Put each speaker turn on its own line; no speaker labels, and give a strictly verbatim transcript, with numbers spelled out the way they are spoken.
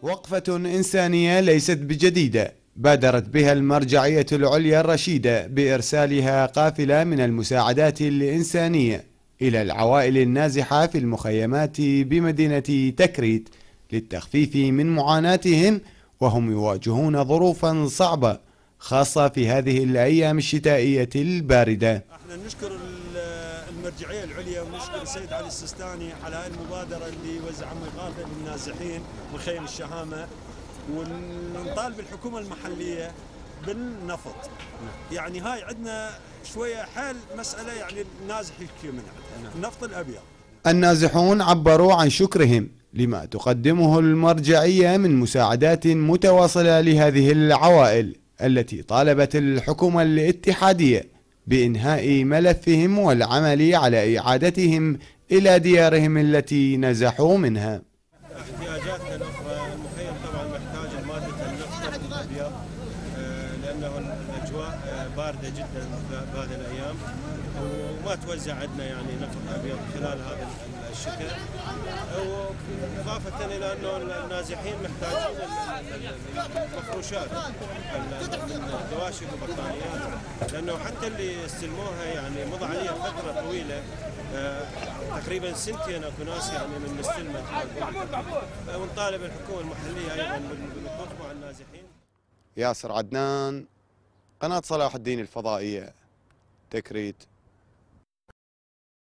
وقفة إنسانية ليست بجديدة بادرت بها المرجعية العليا الرشيدة بإرسالها قافلة من المساعدات الإنسانية إلى العوائل النازحة في المخيمات بمدينة تكريت للتخفيف من معاناتهم، وهم يواجهون ظروفا صعبة خاصة في هذه الأيام الشتائية الباردة.
احنا نشكر المرجعية العليا ونشكر السيد علي السيستاني على هاي المبادرة اللي وزع مغاثة للنازحين من خيم الشهامة، ونطالب الحكومة المحلية بالنفط. يعني هاي عندنا شوية حال مسألة، يعني النازح يشكي من عندها النفط الأبيض.
النازحون عبروا عن شكرهم لما تقدمه المرجعية من مساعدات متواصلة لهذه العوائل التي طالبت الحكومة الاتحادية بإنهاء ملفهم والعمل على إعادتهم إلى ديارهم التي نزحوا منها.
احتياجاتنا الأخرى، المخيم طبعا محتاج مادة النفط الأبيض لأنه الأجواء باردة جدا بهذه الأيام، وما توزع عندنا يعني نفط أبيض خلال هذا الشتاء، وإضافة إلى أنه النازحين محتاجين المفروشات من دواشق وبطانيات، لأنه حتى اللي استلموها يعني مضى عليها فترة طويلة، تقريبا سنتين أكو ناس يعني من استلمت، ونطالب الحكومة المحلية أيضا بالوقوف مع النازحين.
ياسر عدنان، قناة صلاح الدين الفضائية، تكريت.